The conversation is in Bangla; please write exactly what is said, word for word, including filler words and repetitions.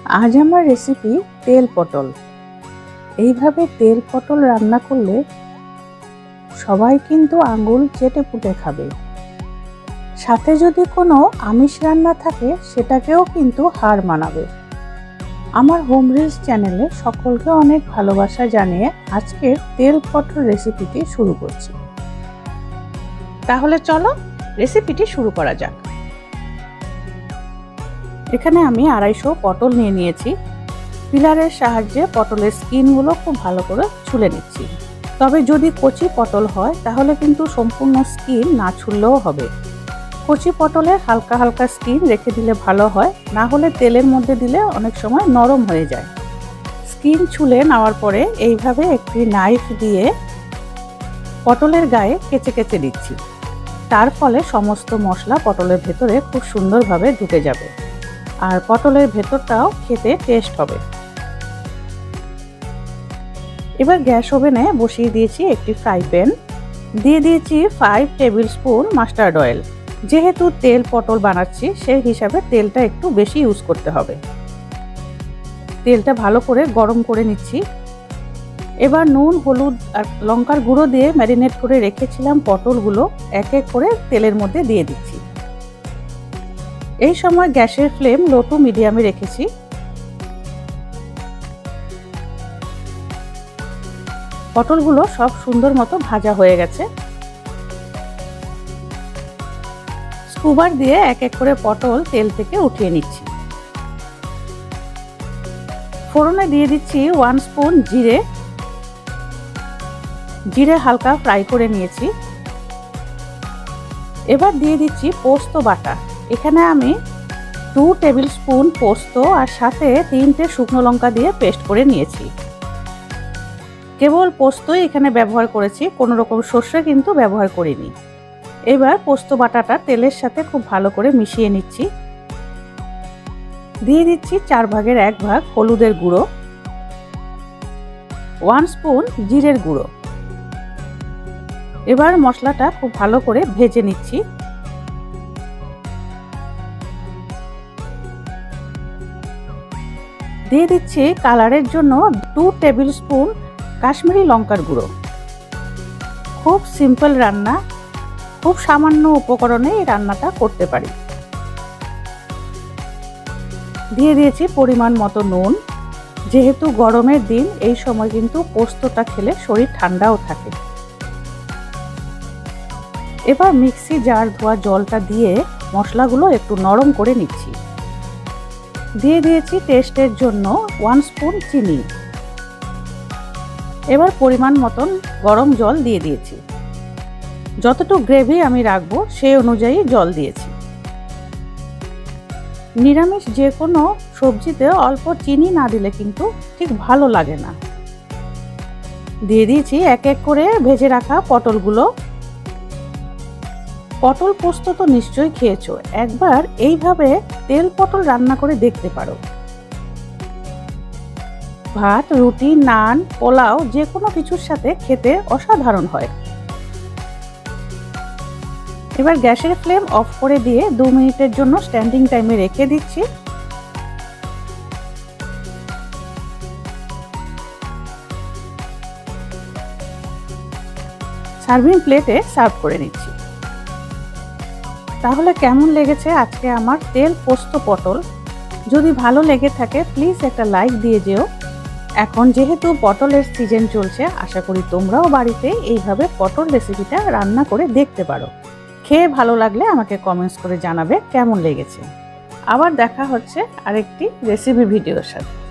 আজ আমার রেসিপি তেল পটল। এইভাবে তেল পটল রান্না করলে সবাই কিন্তু আঙ্গুল চেটে পুটে খাবে। সাথে যদি কোনো আমিষ রান্না থাকে সেটাকেও কিন্তু হার মানাবে। আমার হোম রিলস চ্যানেলে সকলকে অনেক ভালোবাসা জানিয়ে আজকের তেল পটল রেসিপিটি শুরু করছি। তাহলে চলো রেসিপিটি শুরু করা যাক। এখানে আমি আড়াইশো পটল নিয়ে নিয়েছি। পিলারের সাহায্যে পটলের স্কিনগুলো খুব ভালো করে ছুলে নিচ্ছি। তবে যদি কচি পটল হয় তাহলে কিন্তু সম্পূর্ণ স্কিন না ছুললেও হবে। কচি পটলের হালকা হালকা স্কিন রেখে দিলে ভালো হয়, না হলে তেলের মধ্যে দিলে অনেক সময় নরম হয়ে যায়। স্কিন ছুলে নেওয়ার পরে এইভাবে একটি নাইফ দিয়ে পটলের গায়ে কেচে কেচে দিচ্ছি। তার ফলে সমস্ত মশলা পটলের ভেতরে খুব সুন্দরভাবে ঢুকে যাবে, আর পটলের ভেতরটাও খেতে টেস্ট হবে। এবার গ্যাস ওভেনে বসিয়ে দিয়েছি একটি ফ্রাই প্যান। দিয়ে দিয়েছি five tablespoon mustard oil. যেহেতু তেল পটল বানাচ্ছি সেই হিসাবে তেলটা একটু বেশি ইউজ করতে হবে। তেলটা ভালো করে গরম করে নিচ্ছি। এবার নুন, হলুদ আর লঙ্কার গুঁড়ো দিয়ে ম্যারিনেট করে রেখেছিলাম পটলগুলো এক এক করে তেলের মধ্যে দিয়ে দিচ্ছি। এই সময় গ্যাসের ফ্লেম লো টু মিডিয়ামে রেখেছি। পটলগুলো সব সুন্দর মতো ভাজা হয়ে গেছে। স্কুবার দিয়ে এক এক করে পটল তেল থেকে উঠিয়ে নিচ্ছি। ফোড়নে দিয়ে দিচ্ছি ওয়ান স্পুন জিরে। জিরে হালকা ফ্রাই করে নিয়েছি। এবার দিয়ে দিচ্ছি পোস্ত বাটা। এখানে আমি টু টেবিল স্পুন পোস্ত আর সাথে তিনটে শুকনো লঙ্কা দিয়ে পেস্ট করে নিয়েছি। কেবল পোস্তই এখানে ব্যবহার করেছি, কোনো রকম সর্ষে কিন্তু ব্যবহার করিনি। এবার পোস্ত বাটাটা তেলের সাথে খুব ভালো করে মিশিয়ে নিচ্ছি। দিয়ে দিচ্ছি চার ভাগের এক ভাগ হলুদের গুঁড়ো, ওয়ান স্পুন জিরের গুঁড়ো। এবার মশলাটা খুব ভালো করে ভেজে নিচ্ছি। দিয়ে দিচ্ছি কালারের জন্য টু টেবিল স্পুন কাশ্মীরি লঙ্কার গুঁড়ো। খুব সিম্পল রান্না, খুব সামান্য উপকরণে এই রান্নাটা করতে পারি। দিয়ে দিয়েছি পরিমাণ মতো নুন। যেহেতু গরমের দিন, এই সময় কিন্তু পোস্তটা খেলে শরীর ঠান্ডাও থাকে। এবার মিক্সি জার ধোয়া জলটা দিয়ে মশলাগুলো একটু নরম করে নিচ্ছি। দিয়ে দিয়েছি টেস্টের জন্য ওয়ান স্পুন চিনি। এবার পরিমাণ মতন গরম জল দিয়ে দিয়েছি। যতটুকু গ্রেভি আমি রাখবো সেই অনুযায়ী জল দিয়েছি। নিরামিষ যে কোনো সবজিতে অল্প চিনি না দিলে কিন্তু ঠিক ভালো লাগে না। দিয়ে দিয়েছি এক এক করে ভেজে রাখা পটলগুলো। পটল পোস্ত তো নিশ্চয়ই খেয়েছো, একবার এইভাবে তেল পটল রান্না করে দেখতে পারো। ভাত, রুটি, নান, পোলাও যে কোনো কিছুর সাথে খেতে অসাধারণ হয়। এবার গ্যাসের ফ্লেম অফ করে দিয়ে দু মিনিটের জন্য স্ট্যান্ডিং টাইমে রেখে দিচ্ছি। সার্ভিং প্লেটে সার্ভ করে নিচ্ছি। তাহলে কেমন লেগেছে আজকে আমার তেল পোস্ত পটল? যদি ভালো লেগে থাকে প্লিজ একটা লাইক দিয়ে যেও। এখন যেহেতু পটলের সিজন চলছে, আশা করি তোমরাও বাড়িতে এইভাবে পটল রেসিপিটা রান্না করে দেখতে পারো। খেয়ে ভালো লাগলে আমাকে কমেন্টস করে জানাবে কেমন লেগেছে। আবার দেখা হচ্ছে আরেকটি রেসিপি ভিডিওর সাথে।